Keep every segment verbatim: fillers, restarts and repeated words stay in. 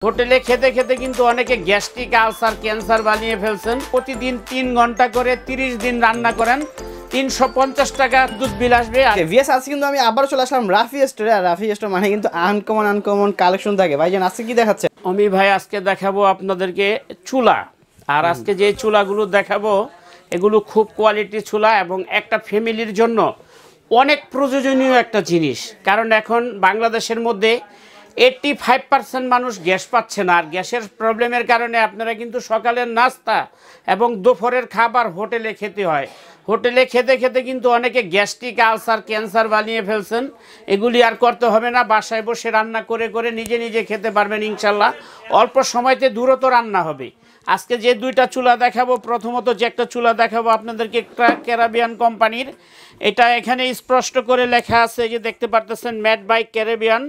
হোটেলে খেতে খেতে কিন্তু অনেকে গ্যাস্ট্রিক আলসার ক্যান্সার বানিয়ে ফেলছেন। প্রতিদিন তিন ঘন্টা করে তিরিশ দিন রান্না করেন, তিনশো পঞ্চাশ টাকা দুধ বিল আসবে। ভিএস আজকে কিন্তু আমি আবার চলে আসলাম রাফি স্টোরে। আর রাফি স্টোর মানে কিন্তু আনকমন আনকমন কালেকশন থাকে। ভাইজান আজকে কি দেখাচ্ছে? আমি ভাই আজকে দেখাবো আপনাদেরকে চুলা। আর আজকে যে চুলাগুলো দেখাবো এগুলো খুব কোয়ালিটি চুলা এবং একটা ফ্যামিলির জন্য অনেক প্রয়োজনীয় একটা জিনিস। কারণ এখন বাংলাদেশের মধ্যে এইট্টি ফাইভ পার্সেন্ট মানুষ গ্যাস পাচ্ছে না। আর গ্যাসের প্রবলেমের কারণে আপনারা কিন্তু সকালের নাস্তা এবং দুপুরের খাবার হোটেলে খেতে হয়। হোটেলে খেতে খেতে কিন্তু অনেকে গ্যাস্ট্রিক আলসার ক্যান্সার বানিয়ে ফেলছেন। এগুলি আর করতে হবে না, বাসায় বসে রান্না করে করে নিজে নিজে খেতে পারবেন ইনশাল্লাহ। অল্প সময়তে দ্রুত রান্না হবে। আজকে যে দুইটা চুলা দেখাবো, প্রথমত যে একটা চুলা দেখাবো আপনাদেরকে একটা ক্যারাবিয়ান কোম্পানির। এটা এখানে স্পষ্ট করে লেখা আছে, যে দেখতে পারতেছেন মেড বাই ক্যারাবিয়ান।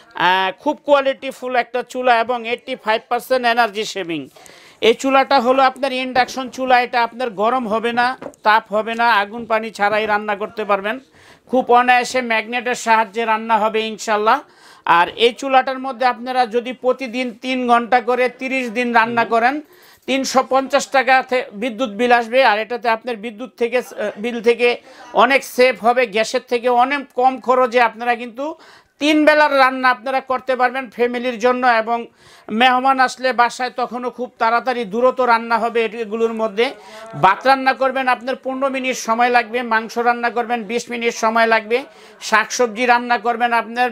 খুব কোয়ালিটিফুল একটা চুলা এবং eighty five percent energy saving. এই চুলাটা হলো আপনার ইন্ডাকশন চুলা। এটা আপনার গরম হবে না, তাপ হবে না, আগুন পানি ছাড়াই রান্না করতে পারবেন। খুব অনায়াসে ম্যাগনেটের সাহায্যে রান্না হবে ইনশাল্লাহ। আর এই চুলাটার মধ্যে আপনারা যদি প্রতিদিন তিন ঘন্টা করে তিরিশ দিন রান্না করেন, তিনশো পঞ্চাশ টাকা বিদ্যুৎ বিল আসবে। আর এটাতে আপনার বিদ্যুৎ থেকে বিল থেকে অনেক সেভ হবে, গ্যাসের থেকে অনেক কম খরচে আপনারা কিন্তু তিন বেলার রান্না আপনারা করতে পারবেন ফ্যামিলির জন্য। এবং মেহমান আসলে বাসায় তখনও খুব তাড়াতাড়ি দ্রুত রান্না হবে। এগুলোর মধ্যে ভাত রান্না করবেন আপনার পনেরো মিনিট সময় লাগবে, মাংস রান্না করবেন বিশ মিনিট সময় লাগবে, শাকসবজি রান্না করবেন আপনার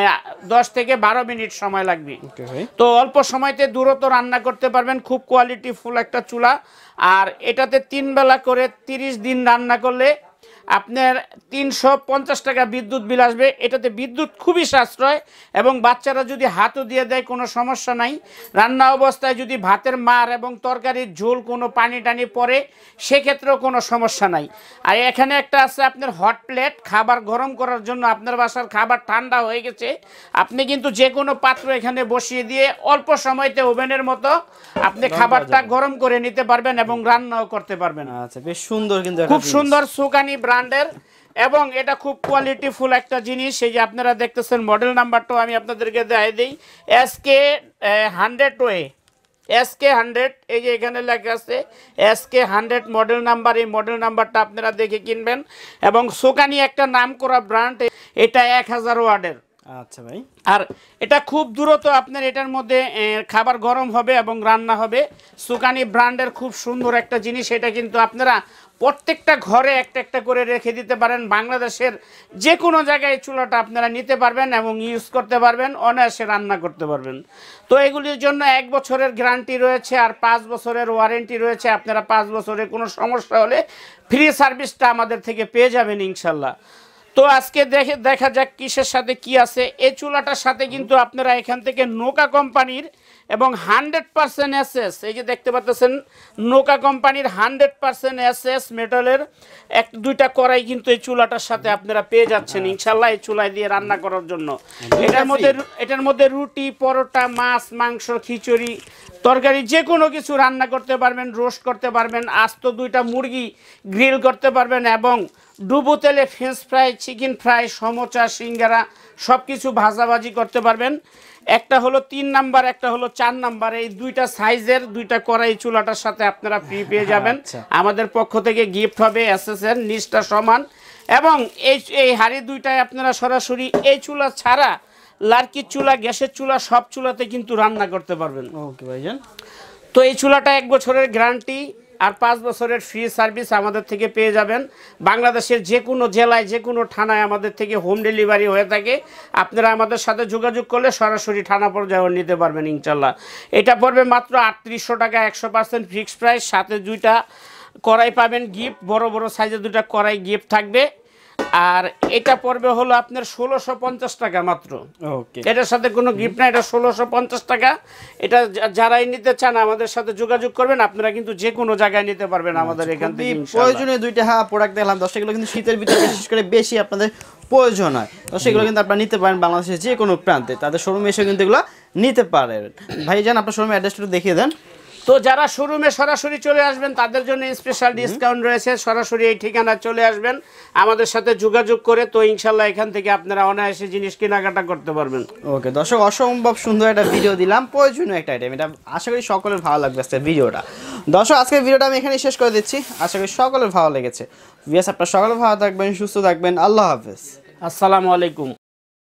দশ থেকে বারো মিনিট সময় লাগবে। তো অল্প সময়তে দ্রুত রান্না করতে পারবেন। খুব কোয়ালিটিফুল একটা চুলা। আর এটাতে তিন বেলা করে তিরিশ দিন রান্না করলে আপনার তিনশো পঞ্চাশ টাকা বিদ্যুৎ বিল আসবে। এটাতে বিদ্যুৎ খুবই সাশ্রয় এবং বাচ্চারা যদি হাতও দিয়ে দেয় কোনো সমস্যা নাই। রান্না অবস্থায় যদি ভাতের মার এবং তরকারির ঝোল কোনো পানি টানি পড়ে সেক্ষেত্রেও কোনো সমস্যা নাই। আর এখানে একটা আছে আপনার হট প্লেট, খাবার গরম করার জন্য। আপনার বাসার খাবার ঠান্ডা হয়ে গেছে, আপনি কিন্তু যে কোনো পাত্র এখানে বসিয়ে দিয়ে অল্প সময়তে ওভেনের মতো আপনি খাবারটা গরম করে নিতে পারবেন এবং রান্নাও করতে পারবেন। আচ্ছা, বেশ সুন্দর, কিন্তু খুব সুন্দর সুকানি ব্র্যান্ডের এবং এটা খুব কোয়ালিটিফুল একটা জিনিস। এই যে আপনারা দেখতেছেন মডেল নাম্বারটাও আমি আপনাদেরকে দেখাই দিই, S K hundred way S K hundred. এই যে এখানে লেখা আছে S K hundred model number. এই মডেল নাম্বারটা আপনারা দেখে কিনবেন। এবং সুকানি একটা নাম করা ব্র্যান্ড, এটা এক হাজার ওয়াটের। আচ্ছা ভাই, আর এটা খুব দ্রুত আপনার এটার মধ্যে খাবার গরম হবে এবং রান্না হবে। সুকানি ব্র্যান্ডের খুব সুন্দর একটা জিনিস। এটা কিন্তু আপনারা প্রত্যেকটা ঘরে একটা একটা করে রেখে দিতে পারেন। বাংলাদেশের যে কোনো জায়গায় চুলাটা আপনারা নিতে পারবেন এবং ইউজ করতে পারবেন, অনায়াসে রান্না করতে পারবেন। তো এগুলির জন্য এক বছরের গ্যারান্টি রয়েছে আর পাঁচ বছরের ওয়ারেন্টি রয়েছে। আপনারা পাঁচ বছরের কোনো সমস্যা হলে ফ্রি সার্ভিসটা আমাদের থেকে পেয়ে যাবেন ইনশাল্লাহ। তো আজকে দেখে দেখা যাক কিসের সাথে কি আছে। এই চুলাটার সাথে কিন্তু আপনারা এখান থেকে নোকা কোম্পানির এবং হান্ড্রেড পার্সেন্ট এস এস, এই যে দেখতে পাচ্ছেন নোকা কোম্পানির হান্ড্রেড পার্সেন্ট এস এস মেটালের এক দুইটা কড়াই কিন্তু এই চুলাটার সাথে আপনারা পেয়ে যাচ্ছেন ইনশাল্লাহ। এই চুলায় দিয়ে রান্না করার জন্য এটার মধ্যে এটার মধ্যে রুটি, পরোটা, মাছ, মাংস, খিচুড়ি, তরকারি যে কোনো কিছু রান্না করতে পারবেন, রোস্ট করতে পারবেন, আস্ত দুইটা মুরগি গ্রিল করতে পারবেন এবং ডুবো তেলে French fry, chicken fry, samosa, singara সব কিছু ভাজাভাজি করতে পারবেন। একটা হলো তিন নাম্বার, একটা হলো চার নাম্বার। এই দুইটা সাইজের দুইটা কড়াই চুলাটার সাথে আপনারা ফ্রি পেয়ে যাবেন। আমাদের পক্ষ থেকে গিফট হবে এস এস এর নিচটা সমান। এবং এই এই হাঁড়ি দুইটায় আপনারা সরাসরি এই চুলা ছাড়া লার্কির চুলা, গ্যাসের চুলা সব চুলাতে কিন্তু রান্না করতে পারবেন। ওকে ভাইজান। তো এই চুলাটা এক বছরের গ্যারান্টি আর পাঁচ বছরের ফ্রি সার্ভিস আমাদের থেকে পেয়ে যাবেন। বাংলাদেশের যে কোনো জেলায়, যে কোনো থানায় আমাদের থেকে হোম ডেলিভারি হয়ে থাকে। আপনারা আমাদের সাথে যোগাযোগ করলে সরাসরি থানা পর্যায়ে নিতে পারবেন ইনশাল্লাহ। এটা পড়বে মাত্র আটত্রিশশো টাকা, একশো পার্সেন্ট ফিক্সড প্রাইস। সাথে দুইটা কড়াই পাবেন গিফট, বড় বড় সাইজের দুইটা কড়াই গিফট থাকবে। আর এটা পড়বে হলো আপনার ষোলোশো পঞ্চাশ টাকা মাত্র। ওকে, এটার সাথে কোনো গিফট না, এটা ষোলোশো পঞ্চাশ টাকা। এটা যারাই নিতে চান আমাদের সাথে যোগাযোগ করবেন। আপনারা কিন্তু যে কোনো জায়গায় নিতে পারবেন আমাদের এখান থেকে। প্রয়োজনীয় দুইটা হ্যাঁ প্রোডাক্ট দেখলাম, দশটাগুলো কিন্তু শীতের ভিতরে বিশেষ করে বেশি আপনাদের প্রয়োজন হয়। তো সেগুলো কিন্তু আপনারা নিতে পারেন বাংলাদেশের যে কোনো প্রান্তে, তাদের শোরুমে এসে কিন্তু এগুলো নিতে পারেন। ভাইজান আপনার শোরুমের অ্যাড্রেসটা দেখিয়ে দেন। তো যারা শোরুমে সরাসরি চলে আসবেন তাদের জন্য স্পেশাল ডিসকাউন্ট রয়েছে, সরাসরি এই ঠিকানা চলে আসবেন আমাদের সাথে যোগাযোগ করে, তো ইনশাল্লাহ এখান থেকে আপনারা অনায়াসে জিনিস কেনাকাটা করতে পারবেন। ওকে দর্শক, অসম্ভব সুন্দর একটা ভিডিও দিলাম, প্রয়োজনীয় একটা আইটেম, এটা আশা করি সকলের ভালো লাগবে আজকের ভিডিওটা। দর্শক আজকের ভিডিওটা আমি এখানে শেষ করে দিচ্ছি, আশা করি সকলের ভালো লেগেছে। ভিউয়ার্স আপনারা সকলে ভালো থাকবেন, সুস্থ থাকবেন, আল্লাহ হাফেজ, আসসালামু আলাইকুম।